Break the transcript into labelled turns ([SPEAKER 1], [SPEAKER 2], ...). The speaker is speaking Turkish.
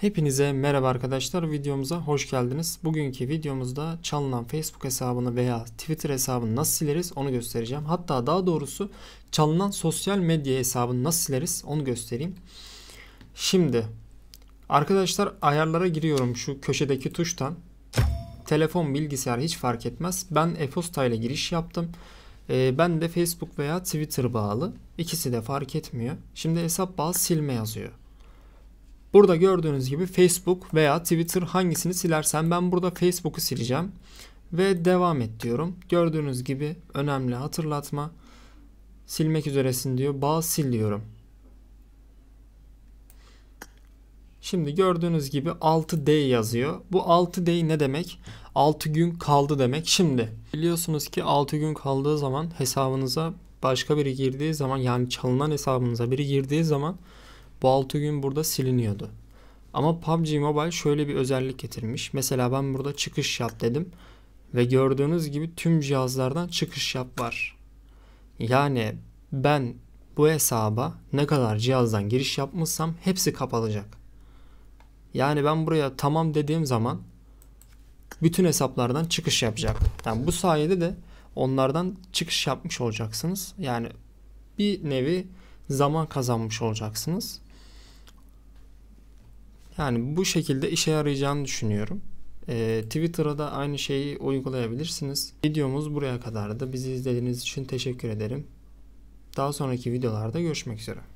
[SPEAKER 1] Hepinize merhaba arkadaşlar, videomuza hoş geldiniz. Bugünkü videomuzda çalınan Facebook hesabını veya Twitter hesabını nasıl sileriz onu göstereceğim. Hatta daha doğrusu çalınan sosyal medya hesabını nasıl sileriz onu göstereyim. Şimdi arkadaşlar ayarlara giriyorum şu köşedeki tuştan. Telefon, bilgisayar hiç fark etmez. Ben e-posta ile giriş yaptım. Ben de Facebook veya Twitter bağlı. İkisi de fark etmiyor. Şimdi hesap bağı silme yazıyor. Burada gördüğünüz gibi Facebook veya Twitter, hangisini silersen ben burada Facebook'u sileceğim. Ve devam et diyorum. Gördüğünüz gibi önemli hatırlatma. Silmek üzeresin diyor. Bağ sil diyorum. Şimdi gördüğünüz gibi 6D yazıyor. Bu 6D ne demek? 6 gün kaldı demek. Şimdi biliyorsunuz ki 6 gün kaldığı zaman hesabınıza başka biri girdiği zaman, yani çalınan hesabınıza biri girdiği zaman bu 6 gün burada siliniyordu. Ama PUBG Mobile şöyle bir özellik getirmiş. Mesela ben burada çıkış yap dedim. Ve gördüğünüz gibi tüm cihazlardan çıkış yap var. Yani ben bu hesaba ne kadar cihazdan giriş yapmışsam hepsi kapalacak. Yani ben buraya tamam dediğim zaman bütün hesaplardan çıkış yapacak. Yani bu sayede de onlardan çıkış yapmış olacaksınız. Yani bir nevi zaman kazanmış olacaksınız. Yani bu şekilde işe yarayacağını düşünüyorum. Twitter'a da aynı şeyi uygulayabilirsiniz. Videomuz buraya kadardı. Bizi izlediğiniz için teşekkür ederim. Daha sonraki videolarda görüşmek üzere.